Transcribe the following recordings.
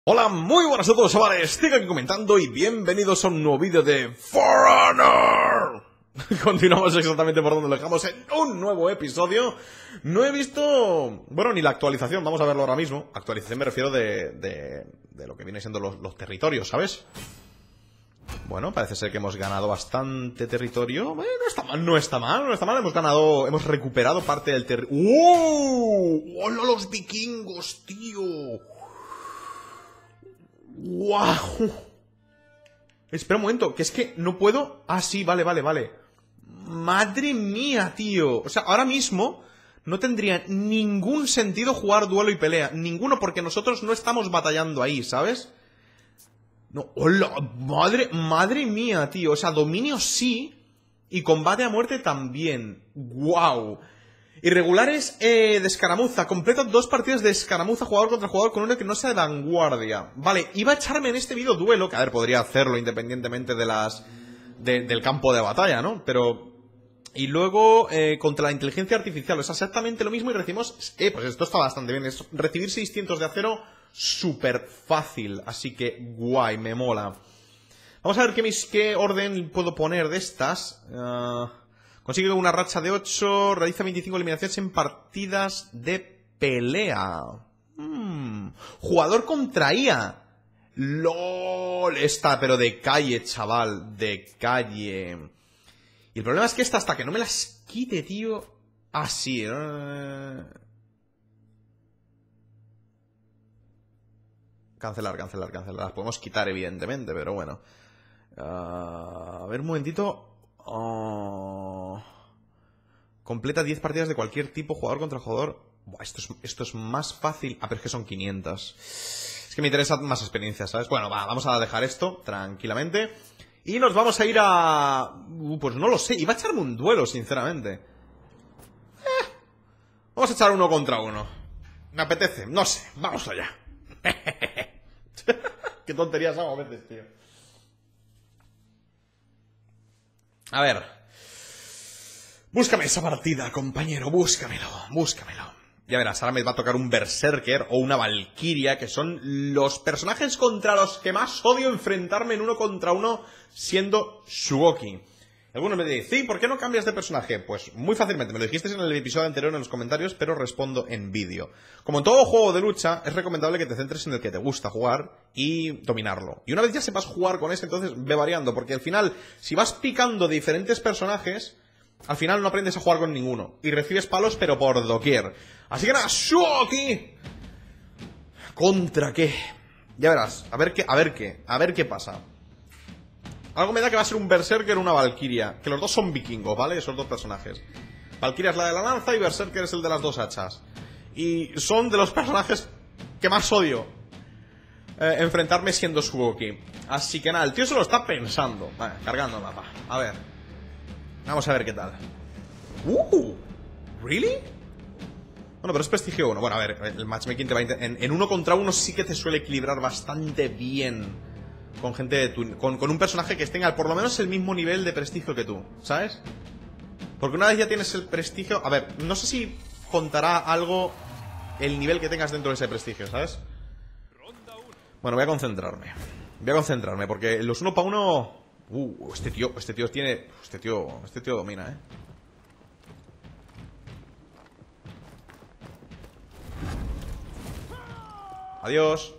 Hola, muy buenas a todos, chavales. Sigo aquí comentando y bienvenidos a un nuevo vídeo de For Honor. Continuamos exactamente por donde lo dejamos en un nuevo episodio. No he visto, bueno, ni la actualización, vamos a verlo ahora mismo. Actualización me refiero de lo que viene siendo los territorios, ¿sabes? Bueno, parece ser que hemos ganado bastante territorio. No está mal, no está mal, no está mal. Hemos ganado, hemos recuperado parte del territorio. ¡Oh! ¡Hola los vikingos, tío! ¡Guau! Espera un momento, que es que no puedo... Ah, sí, vale. Madre mía, tío. O sea, ahora mismo no tendría ningún sentido jugar duelo y pelea. Ninguno, porque nosotros no estamos batallando ahí, ¿sabes? No, hola, madre mía, tío. O sea, dominio sí y combate a muerte también. ¡Guau! Irregulares de escaramuza. Completa 2 partidas de escaramuza jugador contra jugador con uno que no sea de vanguardia. Vale, iba a echarme en este vídeo duelo, que a ver, podría hacerlo independientemente de del campo de batalla, ¿no? Pero... Y luego contra la inteligencia artificial. Es exactamente lo mismo y recibimos... pues esto está bastante bien. Es recibir 600 de acero súper fácil. Así que guay, me mola. Vamos a ver qué orden puedo poner de estas. Consigue una racha de 8, realiza 25 eliminaciones en partidas de pelea. Jugador contra IA. LOL, esta, pero de calle, chaval, de calle. Y el problema es que esta, hasta que no me las quite, tío... Así, Cancelar. Las podemos quitar, evidentemente, pero bueno. A ver, un momentito. Completa 10 partidas de cualquier tipo, jugador contra jugador. Buah, esto es más fácil. Ah, pero es que son 500. Es que me interesa más experiencia, ¿sabes? Bueno, vamos a dejar esto tranquilamente. Y nos vamos a ir a... pues no lo sé, iba a echarme un duelo, sinceramente. Vamos a echar 1 contra 1. Me apetece, no sé, vamos allá. Qué tonterías hago a veces, tío. A ver. Búscame esa partida, compañero, búscamelo. Ya verás, ahora me va a tocar un Berserker o una Valkyria, que son los personajes contra los que más odio enfrentarme en 1 contra 1 siendo Shugoki. Algunos me dicen, sí, ¿por qué no cambias de personaje? Pues muy fácilmente, me lo dijisteis en el episodio anterior en los comentarios, pero respondo en vídeo. Como en todo juego de lucha, es recomendable que te centres en el que te gusta jugar y dominarlo. Y una vez ya sepas jugar con ese, entonces ve variando, porque al final, si vas picando diferentes personajes, al final no aprendes a jugar con ninguno. Y recibes palos, pero por doquier. Así que nada, Shugoki. ¿Contra qué? Ya verás, a ver qué pasa. Algo me da que va a ser un Berserker o una Valkyria. Que los dos son vikingos, ¿vale? Esos dos personajes. Valkyria es la de la lanza y Berserker es el de las 2 hachas. Y son de los personajes que más odio enfrentarme siendo Shugoki. Así que nada, el tío se lo está pensando. Vale, cargando el mapa. A ver. Vamos a ver qué tal. ¿Really? Bueno, pero es prestigio 1. Bueno, a ver, el matchmaking te va a en 1 contra 1 sí que te suele equilibrar bastante bien. Con gente de con un personaje que tenga por lo menos el mismo nivel de prestigio que tú, ¿sabes? Porque una vez ya tienes el prestigio... A ver, no sé si contará algo el nivel que tengas dentro de ese prestigio, ¿sabes? Bueno, voy a concentrarme. Porque los 1 para 1... este tío tiene... Este tío domina, ¿eh? Adiós.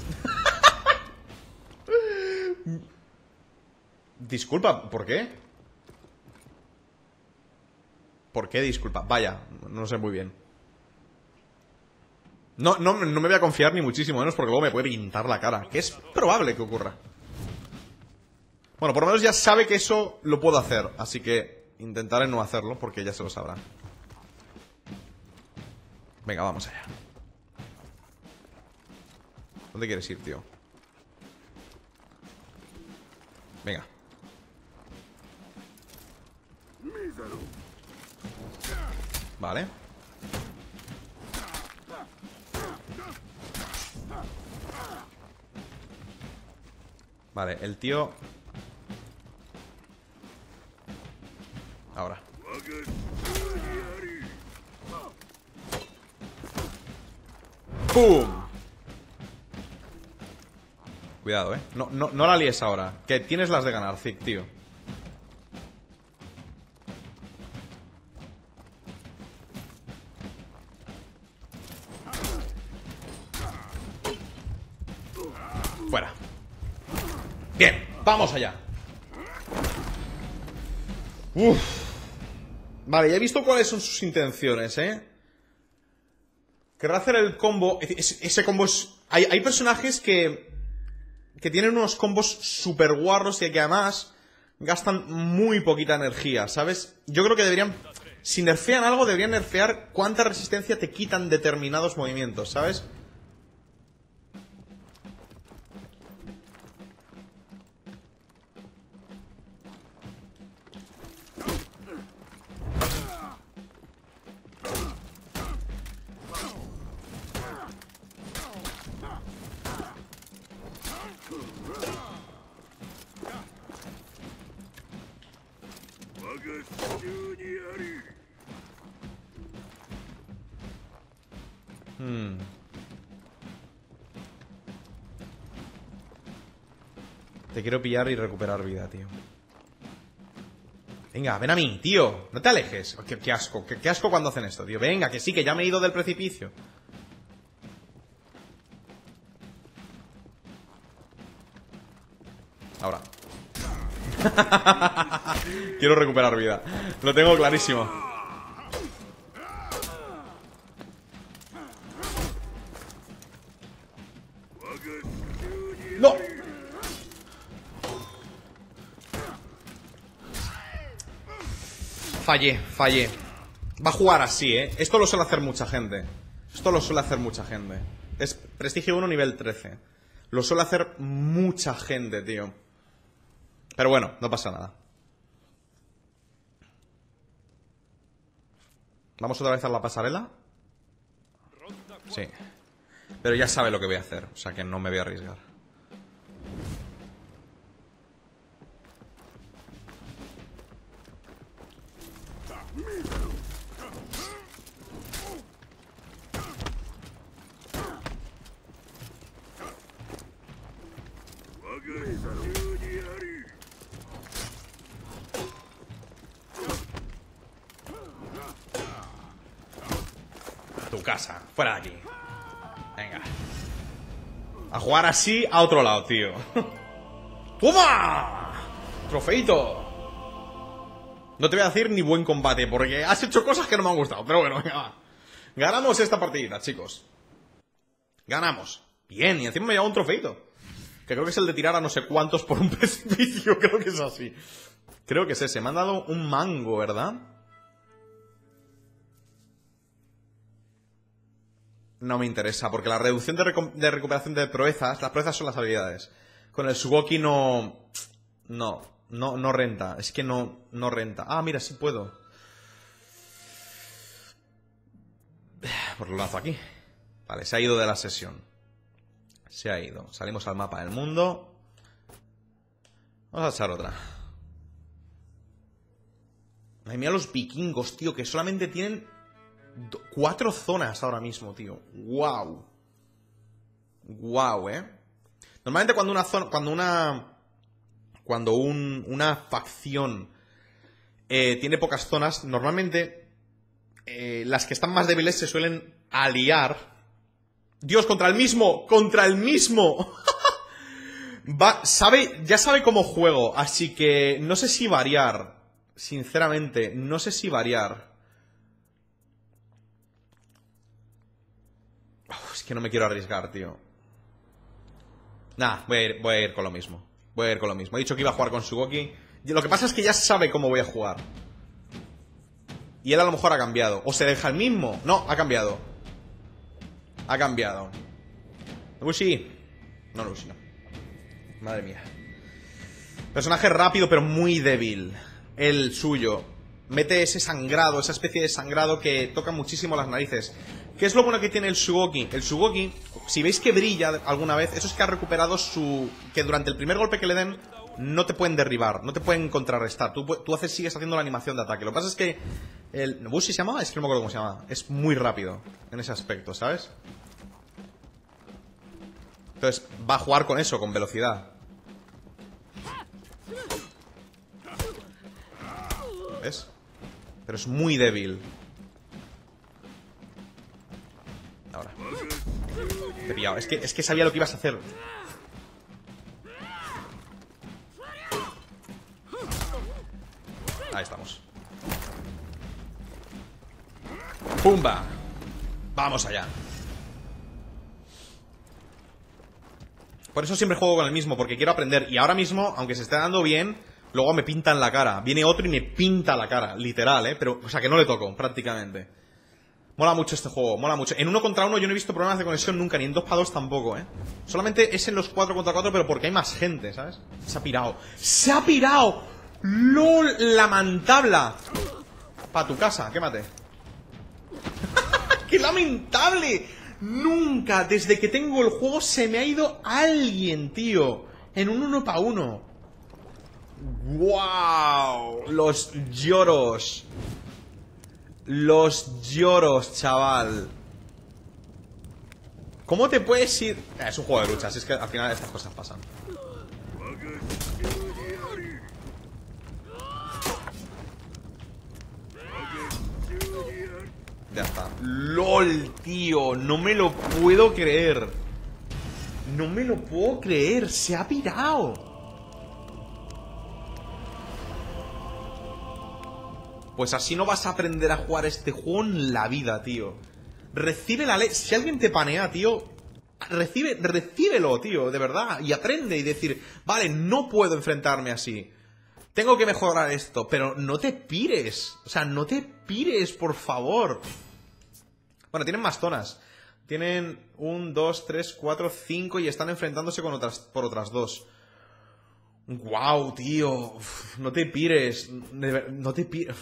Disculpa, ¿por qué? ¿Por qué disculpa? Vaya, no sé muy bien. No me voy a confiar ni muchísimo menos porque luego me puede pintar la cara. Que es probable que ocurra. Bueno, por lo menos ya sabe que eso lo puedo hacer. Así que intentaré no hacerlo porque ya se lo sabrá. Venga, vamos allá. ¿Dónde quieres ir, tío? Venga. Vale. Vale, el tío... Ahora. ¡Pum! Cuidado, no la líes ahora. Que tienes las de ganar, Zik, tío. Fuera. Bien, vamos allá. Uf. Vale, ya he visto cuáles son sus intenciones, Querrá hacer el combo. Ese combo es... Hay personajes que tienen unos combos super guarros y que además gastan muy poquita energía, ¿sabes? Yo creo que deberían... Si nerfean algo, deberían nerfear cuánta resistencia te quitan determinados movimientos, ¿sabes? Te quiero pillar y recuperar vida, tío. Venga, ven a mí, tío. No te alejes. Qué asco, qué asco cuando hacen esto, tío. Venga, que sí, que ya me he ido del precipicio. Ahora. Quiero recuperar vida. Lo tengo clarísimo. ¡No! Fallé. Va a jugar así, Esto lo suele hacer mucha gente. Es prestigio 1 nivel 13. Lo suele hacer mucha gente, tío. Pero bueno, no pasa nada. ¿Vamos otra vez a la pasarela? Sí. Pero ya sabe lo que voy a hacer, o sea que no me voy a arriesgar. Tu casa, fuera de aquí. Venga. A jugar así a otro lado, tío. ¡Toma! Trofeito. No te voy a decir ni buen combate, porque has hecho cosas que no me han gustado. Pero bueno, venga, va. Ganamos esta partida, chicos. Ganamos. Bien, y encima me lleva un trofeito. Que creo que es el de tirar a no sé cuántos por un precipicio. Creo que es así. Creo que es ese. Me han dado un mango, ¿verdad? No me interesa, porque la reducción de recuperación de proezas... Las proezas son las habilidades. Con el Sugoki no renta. Es que no renta. Ah, mira, sí puedo. Pues lo lanzo aquí. Vale, se ha ido de la sesión. Se ha ido. Salimos al mapa del mundo. Vamos a echar otra. Ay, mira los vikingos, tío, que solamente tienen 4 zonas ahora mismo, tío. Wow. Wow, Normalmente cuando una zona, una facción tiene pocas zonas, normalmente las que están más débiles se suelen aliar. Dios, contra el mismo. Ya sabe cómo juego, así que no sé si variar. Sinceramente, no sé si variar. Es que no me quiero arriesgar, tío. Nah, voy a ir con lo mismo. He dicho que iba a jugar con Sugoki. Lo que pasa es que ya sabe cómo voy a jugar. Y él a lo mejor ha cambiado. O se deja el mismo. No, ha cambiado. Lucy. No, Lucy, no. Madre mía. Personaje rápido pero muy débil. El suyo. Mete ese sangrado, esa especie de sangrado que toca muchísimo las narices. ¿Qué es lo bueno que tiene el Sugoki? El Sugoki, si veis que brilla alguna vez, eso es que ha recuperado que durante el primer golpe que le den no te pueden derribar, no te pueden contrarrestar. Tú sigues haciendo la animación de ataque. Lo que pasa es que el Bushi se llama, es que no me acuerdo cómo se llama. Es muy rápido en ese aspecto, ¿sabes? Entonces va a jugar con eso, con velocidad. ¿Ves? Pero es muy débil. Ahora. Te he pillado. Es que sabía lo que ibas a hacer. Ahí estamos. ¡Pumba! Vamos allá. Por eso siempre juego con el mismo, porque quiero aprender. Y ahora mismo, aunque se esté dando bien, luego me pintan la cara. Viene otro y me pinta la cara, literal, Pero, o sea, que no le toco, prácticamente. Mola mucho este juego, mola mucho. En 1 contra 1 yo no he visto problemas de conexión nunca, ni en 2 para 2 tampoco, Solamente es en los 4 contra 4, pero porque hay más gente, ¿sabes? Se ha pirado. ¡Se ha pirado! ¡Lol! ¡La mantabla! Pa' tu casa, quémate. ¡Qué lamentable! Nunca, desde que tengo el juego, se me ha ido alguien, tío. En un 1 para 1. ¡Wow! Los lloros. Los lloros, chaval. ¿Cómo te puedes ir? Es un juego de luchas, es que al final estas cosas pasan. Ya está. ¡Lol, tío! No me lo puedo creer. No me lo puedo creer. Se ha pirado. Pues así no vas a aprender a jugar este juego en la vida, tío. Recibe la ley. Si alguien te panea, tío, recíbelo, tío, de verdad. Y aprende y decir, vale, no puedo enfrentarme así. Tengo que mejorar esto, pero no te pires. O sea, no te pires, por favor. Bueno, tienen más zonas. Tienen 1, 2, 3, 4, 5 y están enfrentándose con por otras 2. ¡Guau, tío! Uf, no te pires. No te pires.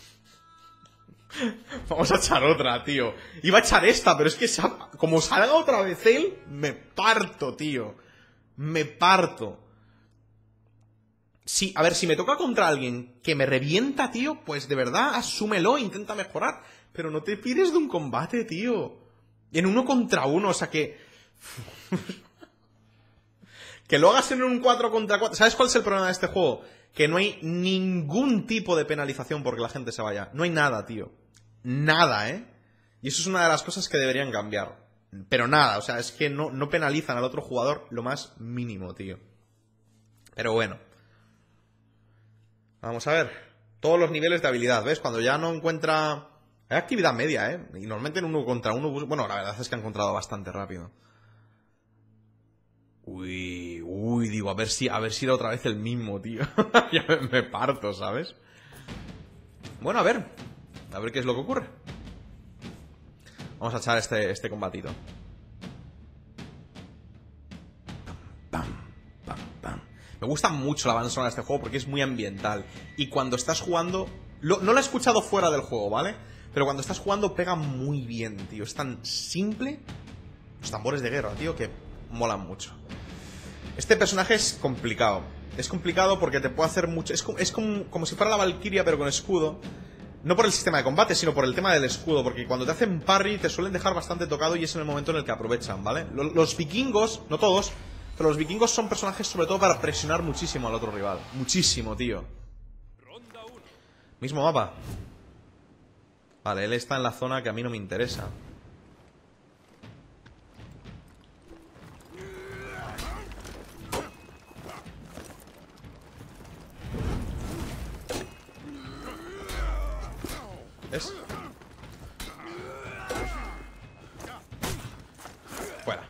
Vamos a echar otra, tío. Iba a echar esta, pero es que como salga otra vez él, me parto, tío. Me parto. Sí, a ver, si me toca contra alguien que me revienta, tío, pues de verdad, asúmelo, intenta mejorar. Pero no te pires de un combate, tío. En 1 contra 1, o sea que... que lo hagas en un 4 contra 4. ¿Sabes cuál es el problema de este juego? Que no hay ningún tipo de penalización porque la gente se vaya. No hay nada, tío. Nada, Y eso es una de las cosas que deberían cambiar. Pero nada, o sea, es que no penalizan al otro jugador lo más mínimo, tío. Pero bueno. Vamos a ver. Todos los niveles de habilidad, ¿ves? Cuando ya no encuentra... Hay actividad media, Y normalmente en 1 contra 1... Bueno, la verdad es que ha encontrado bastante rápido. Uy, digo, a ver si era otra vez el mismo, tío. Ya me parto, ¿sabes? Bueno, a ver qué es lo que ocurre. Vamos a echar este combatito. Pam, pam, pam. Me gusta mucho la banda sonora de este juego porque es muy ambiental. Y cuando estás jugando... no lo he escuchado fuera del juego, ¿vale? Pero cuando estás jugando pega muy bien, tío. Es tan simple. Los tambores de guerra, tío, que molan mucho. Este personaje es complicado. Es complicado porque te puede hacer mucho... Es como si fuera la Valkyria, pero con escudo. No por el sistema de combate, sino por el tema del escudo. Porque cuando te hacen parry te suelen dejar bastante tocado y es en el momento en el que aprovechan, ¿vale? Los vikingos, no todos, pero los vikingos son personajes sobre todo para presionar muchísimo al otro rival. Muchísimo, tío. Mismo mapa. Vale, él está en la zona que a mí no me interesa. ¿Ves? Fuera.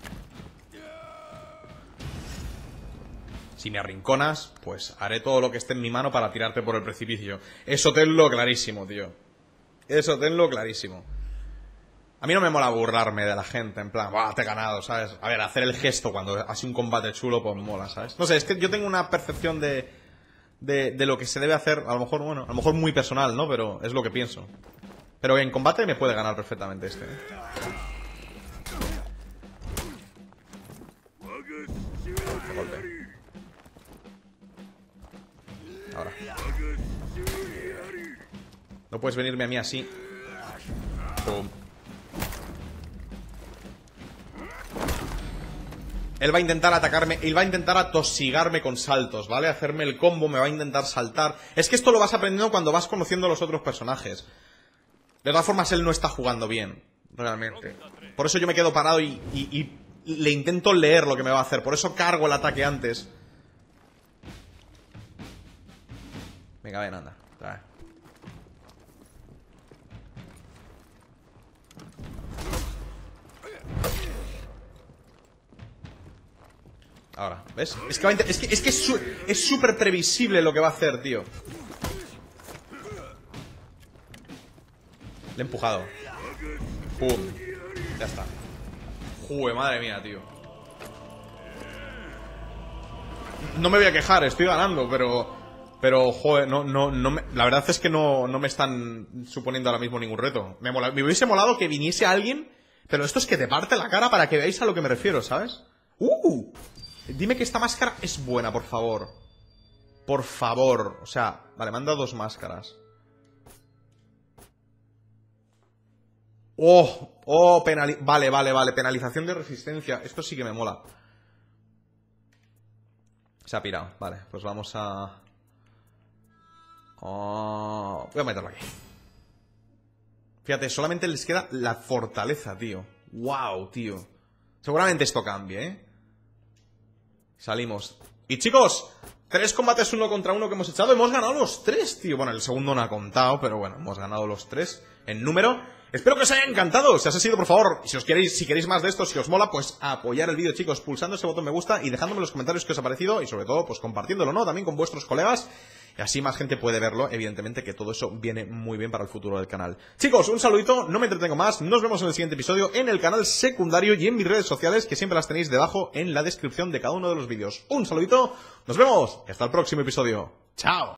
Si me arrinconas, pues haré todo lo que esté en mi mano para tirarte por el precipicio. Eso tenlo clarísimo, tío. Eso tenlo clarísimo. A mí no me mola burlarme de la gente, en plan, ¡buah, te he ganado!, ¿sabes? A ver, hacer el gesto cuando hace un combate chulo, pues mola, ¿sabes? No sé, es que yo tengo una percepción de lo que se debe hacer, a lo mejor, bueno, a lo mejor muy personal, ¿no? Pero es lo que pienso. Pero en combate me puede ganar perfectamente este, De golpe. Ahora. No puedes venirme a mí así. Pum. Él va a intentar atacarme, él va a intentar atosigarme con saltos, ¿vale? Hacerme el combo, me va a intentar saltar. Es que esto lo vas aprendiendo cuando vas conociendo a los otros personajes. De todas formas, él no está jugando bien, realmente. Por eso yo me quedo parado y le intento leer lo que me va a hacer. Por eso cargo el ataque antes. Venga, ven, anda. Trae. Ahora, ¿ves? Es que es súper previsible lo que va a hacer, tío. Le he empujado. Pum. Ya está. Joder, madre mía, tío. No me voy a quejar, estoy ganando, pero, joder, la verdad es que no me están suponiendo ahora mismo ningún reto. Me hubiese molado que viniese alguien, pero esto es que te parte la cara para que veáis a lo que me refiero, ¿sabes? Dime que esta máscara es buena, por favor. Por favor. O sea, vale, me han dado 2 máscaras. Vale, penalización de resistencia. Esto sí que me mola. Se ha pirado, vale, pues vamos a... voy a meterlo aquí. Fíjate, solamente les queda la fortaleza, tío. Wow, tío. Seguramente esto cambie, ¿eh? Salimos. Y chicos, 3 combates 1 contra 1 que hemos echado. Hemos ganado los 3, tío. Bueno, el segundo no ha contado, pero bueno, hemos ganado los 3 en número. Espero que os haya encantado. Si os ha sido, por favor, si queréis más de esto, si os mola, pues apoyar el vídeo, chicos, pulsando ese botón me gusta y dejándome en los comentarios qué os ha parecido y sobre todo, pues compartiéndolo, ¿no? También con vuestros colegas. Y así más gente puede verlo, evidentemente que todo eso viene muy bien para el futuro del canal. Chicos, un saludito, no me entretengo más, nos vemos en el siguiente episodio en el canal secundario y en mis redes sociales, que siempre las tenéis debajo en la descripción de cada uno de los vídeos. Un saludito, nos vemos y hasta el próximo episodio. ¡Chao!